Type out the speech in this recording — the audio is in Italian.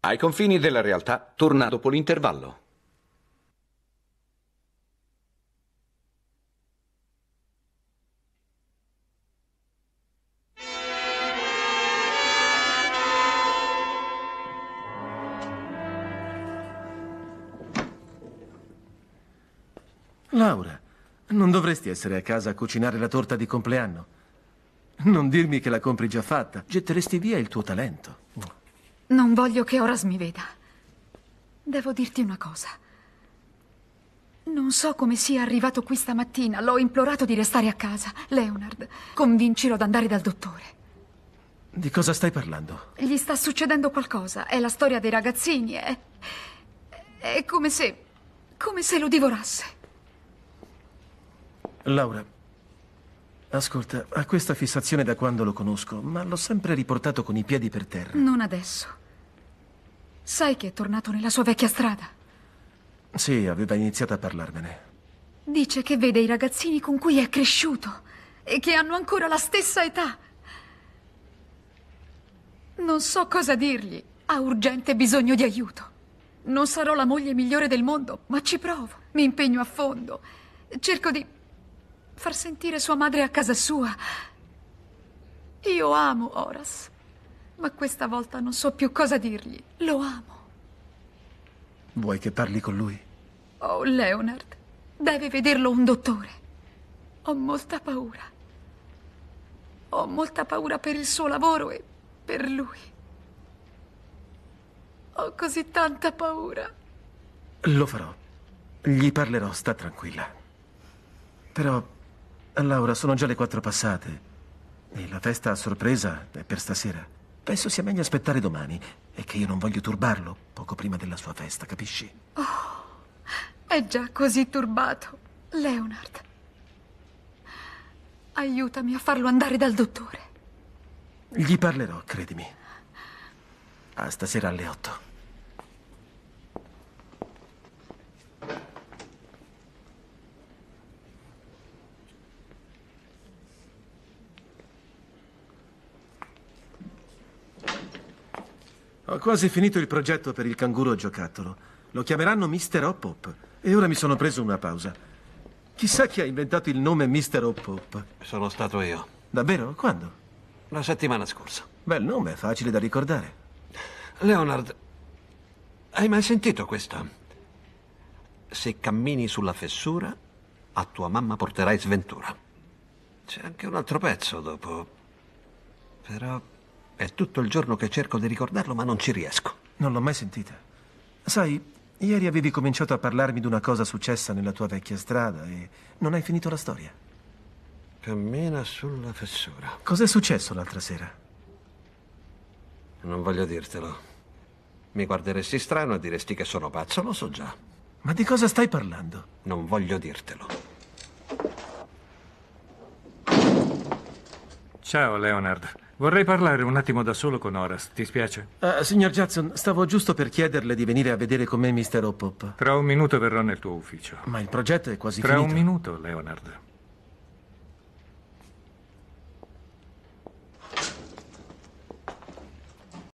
Ai confini della realtà, torna dopo l'intervallo. Laura, non dovresti essere a casa a cucinare la torta di compleanno? Non dirmi che la compri già fatta. Getteresti via il tuo talento. Non voglio che Horace mi veda. Devo dirti una cosa. Non so come sia arrivato qui stamattina. L'ho implorato di restare a casa. Leonard, convincilo ad andare dal dottore. Di cosa stai parlando? Gli sta succedendo qualcosa. È la storia dei ragazzini. È come se lo divorasse. Laura, ascolta, ha questa fissazione da quando lo conosco, ma l'ho sempre riportato con i piedi per terra. Non adesso. Sai che è tornato nella sua vecchia strada? Sì, aveva iniziato a parlarmene. Dice che vede i ragazzini con cui è cresciuto e che hanno ancora la stessa età. Non so cosa dirgli. Ha urgente bisogno di aiuto. Non sarò la moglie migliore del mondo, ma ci provo. Mi impegno a fondo. Cerco di far sentire sua madre a casa sua. Io amo Horace, ma questa volta non so più cosa dirgli. Lo amo. Vuoi che parli con lui? Oh, Leonard, deve vederlo un dottore. Ho molta paura. Ho molta paura per il suo lavoro e per lui. Ho così tanta paura. Lo farò. Gli parlerò, sta tranquilla. Però, Laura, sono già le 4 passate. E la festa a sorpresa è per stasera. Penso sia meglio aspettare domani. E che io non voglio turbarlo poco prima della sua festa, capisci? Oh, è già così turbato. Leonard, aiutami a farlo andare dal dottore. Gli parlerò, credimi. A stasera alle 8. Ho quasi finito il progetto per il canguro giocattolo. Lo chiameranno Mr. Hop-Hop. E ora mi sono preso una pausa. Chissà chi ha inventato il nome Mr. Hop-Hop. Sono stato io. Davvero? Quando? La settimana scorsa. Bel nome, facile da ricordare. Leonard, hai mai sentito questa? Se cammini sulla fessura, a tua mamma porterai sventura. C'è anche un altro pezzo dopo. Però è tutto il giorno che cerco di ricordarlo, ma non ci riesco. Non l'ho mai sentita. Sai, ieri avevi cominciato a parlarmi di una cosa successa nella tua vecchia strada e non hai finito la storia. Cammina sulla fessura. Cos'è successo l'altra sera? Non voglio dirtelo. Mi guarderesti strano e diresti che sono pazzo, lo so già. Ma di cosa stai parlando? Non voglio dirtelo. Ciao, Leonard. Vorrei parlare un attimo da solo con Horace, ti spiace? Signor Jackson, stavo giusto per chiederle di venire a vedere con me Mr. Hop-Hop. Tra un minuto verrò nel tuo ufficio. Ma il progetto è quasi Tra finito. un minuto, Leonard.